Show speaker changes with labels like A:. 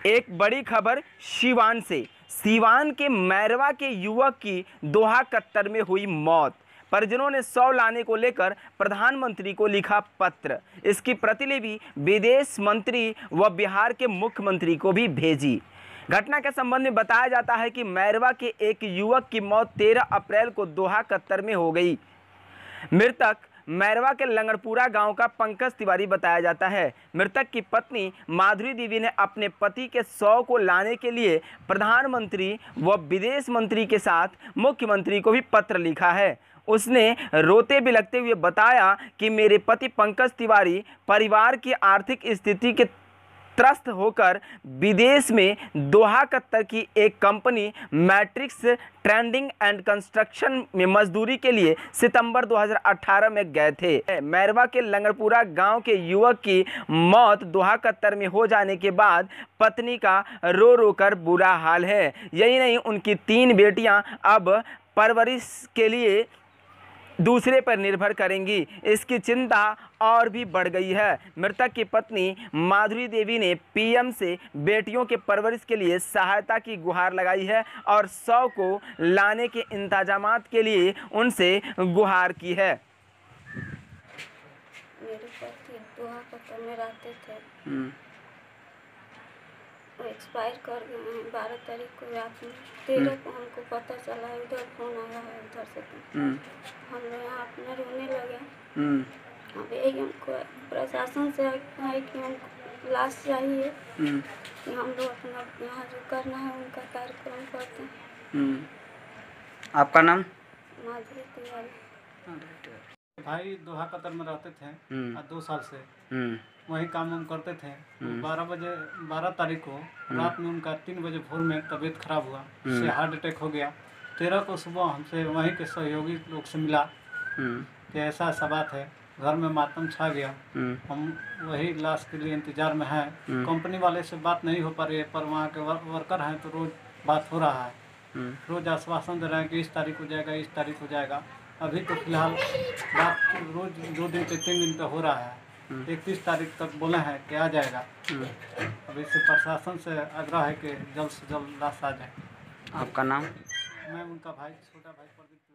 A: एक बड़ी खबर सीवान से। सीवान के मैरवा के युवक की दोहा कत्तर में हुई मौत। परिजनों ने शव लाने को लेकर प्रधानमंत्री को लिखा पत्र। इसकी प्रतिलिपि विदेश मंत्री व बिहार के मुख्यमंत्री को भी भेजी। घटना के संबंध में बताया जाता है कि मैरवा के एक युवक की मौत 13 अप्रैल को दोहा कत्तर में हो गई। मृतक मैरवा के लंगड़पुरा गांव का पंकज तिवारी बताया जाता है। मृतक की पत्नी माधुरी देवी ने अपने पति के शव को लाने के लिए प्रधानमंत्री व विदेश मंत्री के साथ मुख्यमंत्री को भी पत्र लिखा है। उसने रोते बिलखते हुए बताया कि मेरे पति पंकज तिवारी परिवार की आर्थिक स्थिति के त्रस्त होकर विदेश में दोहा कत्तर की एक company Matrix Trading and Construction में मजदूरी के लिए सितंबर 2018 में गए थे। मैरवा के लंगड़पुरा गांव के युवक की मौत दोहा कत्तर में हो जाने के बाद पत्नी का रो रो कर बुरा हाल है। यही नहीं, उनकी 3 बेटियां अब परवरिश के लिए दूसरे पर निर्भर करेंगी। इसकी चिंता और भी बढ़ गई है। मृतक की पत्नी माधुरी देवी ने पीएम से बेटियों के परवरिश के लिए सहायता की गुहार लगाई है और शव को लाने के इंतजामात के लिए उनसे गुहार की है।
B: मेरे पति दोहा कत्तर में रहते थे, वो एक्सपायर कर गए हैं 12 तारीख को रात में। 13 को हमको पता चला है, उधर फोन आया है उधर से। हम लोग यहाँ अपने रोने लगे। अब यही हमको प्रशासन से है कि हमको लाश चाहिए कि हम लोग अपना यहाँ जो करना है उनका कार्यक्रम करते हैं।
C: आपका नाम?
B: माधुरी तिवारी।
D: भाई दोहा कत्तर में रहते थे 2 साल से, वहीं काम हम करते थे। 12 तारीख को रात में उनका 3 बजे भोर में तबीयत खराब हुआ, उससे हार्ट अटैक हो गया। 13 को सुबह हमसे वहीं के सहयोगी लोग से मिला कि ऐसा ऐसा बात है, घर में मातम छा गया। हम वही लाश के लिए इंतजार में हैं। कंपनी वाले से बात नहीं हो पा रही है, पर वहाँ के वर्कर हैं तो रोज़ बात हो रहा है। रोज़ आश्वासन दे रहे हैं कि इस तारीख हो जाएगा, इस तारीख हो जाएगा। अभी तो फिलहाल बात रोज़ 2 दिन पे 3 दिन पे हो रहा है। 31 तारीख तक बोले हैं कि आ जाएगा। अभी से प्रशासन से आग्रह है कि जल्द से जल्द लाश आ जाए।
C: आपका नाम?
D: मैं उनका भाई, छोटा भाई प्रदीप।